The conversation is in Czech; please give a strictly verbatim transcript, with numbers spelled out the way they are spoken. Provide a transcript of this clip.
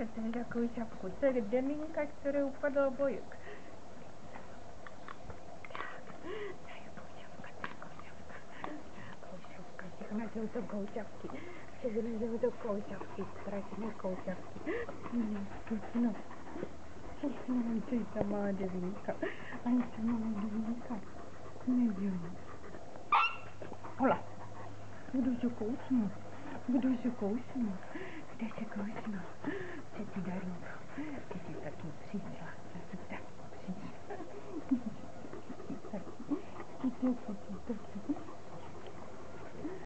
ten takovou šapku. To je Deminka, který upadl bojek. Všechno jsou to koučavky. Všechno jsou to koučavky. Strašné koučavky. Všechno. Všechno. Ty ta malá Devinka. Ani ta malá Devinka. Nevím. Hola. Budu se kousnout. Budu se kousnout. Kde se kousnout?